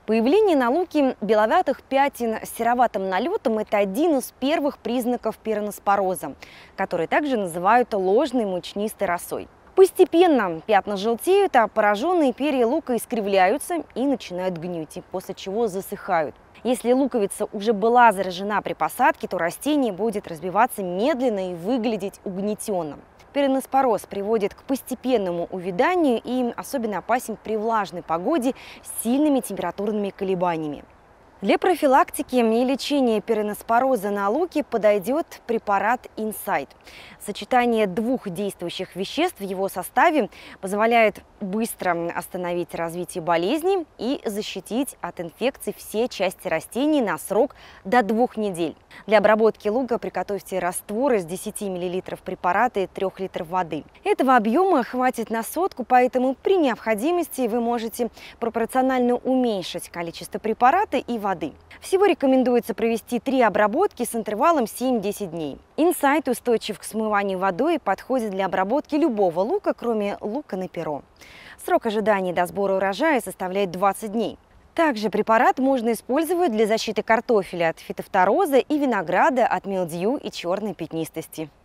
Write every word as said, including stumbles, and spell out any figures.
Появление на луке беловатых пятен с сероватым налетом – это один из первых признаков пироноспороза, который также называют ложной мучнистой росой. Постепенно пятна желтеют, а пораженные перья лука искривляются и начинают гнить, после чего засыхают. Если луковица уже была заражена при посадке, то растение будет разбиваться медленно и выглядеть угнетенным. Пироноспороз приводит к постепенному увяданию и особенно опасен при влажной погоде с сильными температурными колебаниями. Для профилактики и лечения пироноспороза на луке подойдет препарат Инсайт. Сочетание двух действующих веществ в его составе позволяет быстро остановить развитие болезни и защитить от инфекций все части растений на срок до двух недель. Для обработки лука приготовьте раствор из десяти миллилитров препарата и трёх литров воды. Этого объема хватит на сотку, поэтому при необходимости вы можете пропорционально уменьшить количество препарата и воды. Всего рекомендуется провести три обработки с интервалом семь-десять дней. Инсайт устойчив к смыванию водой и подходит для обработки любого лука, кроме лука на перо. Срок ожидания до сбора урожая составляет двадцать дней. Также препарат можно использовать для защиты картофеля от фитофтороза и винограда от милдью и черной пятнистости.